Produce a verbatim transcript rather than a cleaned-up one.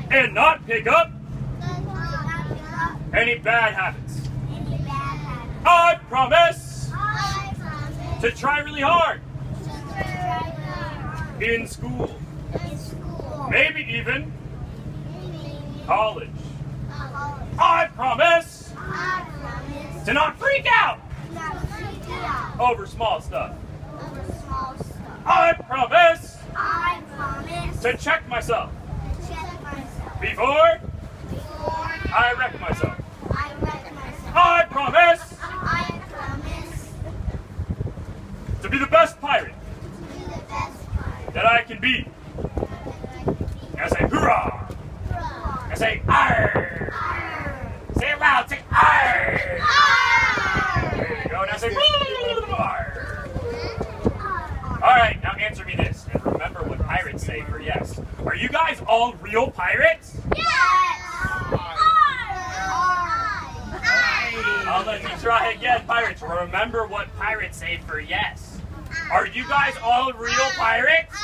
and not pick up and not pick up any bad habits. any bad habits. I promise I promise to try really hard to try hard in school, in school, maybe even maybe college. college. I promise I promise to not freak out not to freak out over small stuff. over small stuff. I promise I promise to check myself to check myself before before I wreck myself. I wreck myself. I promise I promise to be the best pirate to be the best part that I can be. that I can be. Now say hoorah! Hurrah. Now say arr! Arr. Say it loud, say arr! Arr. There you go, now say arr! Arr. Alright, now answer me this, and remember what pirates say for yes. Are you guys all real pirates? Yes! I'll let you try again, pirates. Remember what pirates say for yes. Are you guys all real pirates?